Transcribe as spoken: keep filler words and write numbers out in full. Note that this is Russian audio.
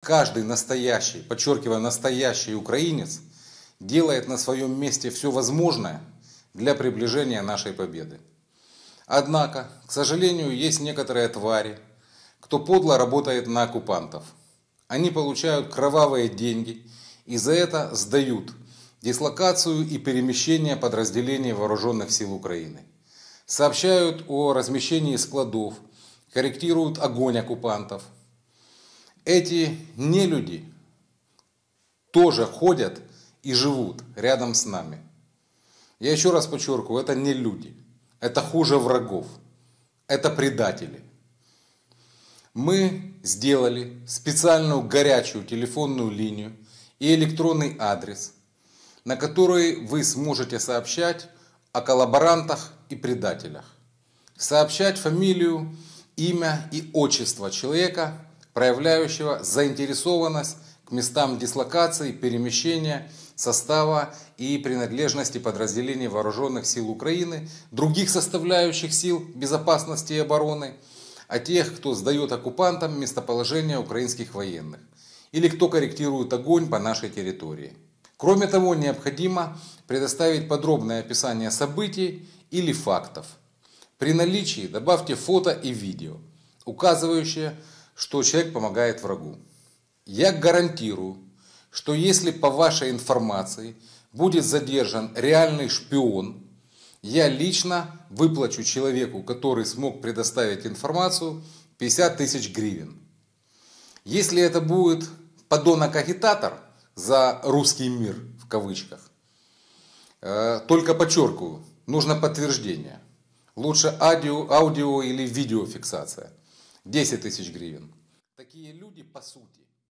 Каждый настоящий, подчеркиваю, настоящий украинец делает на своем месте все возможное для приближения нашей победы. Однако, к сожалению, есть некоторые твари, кто подло работает на оккупантов. Они получают кровавые деньги и за это сдают дислокацию и перемещение подразделений вооруженных сил Украины. Сообщают о размещении складов, корректируют огонь оккупантов. Эти нелюди тоже ходят и живут рядом с нами. Я еще раз подчеркиваю, это не люди, это хуже врагов, это предатели. Мы сделали специальную горячую телефонную линию и электронный адрес, на который вы сможете сообщать о коллаборантах и предателях. Сообщать фамилию, имя и отчество человека, проявляющего заинтересованность к местам дислокации, перемещения, состава и принадлежности подразделений вооруженных сил Украины, других составляющих сил безопасности и обороны, а тех, кто сдает оккупантам местоположение украинских военных или кто корректирует огонь по нашей территории. Кроме того, необходимо предоставить подробное описание событий или фактов. При наличии добавьте фото и видео, указывающие, что человек помогает врагу. Я гарантирую, что если по вашей информации будет задержан реальный шпион, я лично выплачу человеку, который смог предоставить информацию, пятьдесят тысяч гривен. Если это будет подонок-агитатор за русский мир, в кавычках, только подчеркиваю, нужно подтверждение. Лучше аудио, аудио или видеофиксация. десять тысяч гривен. Такие люди, по сути,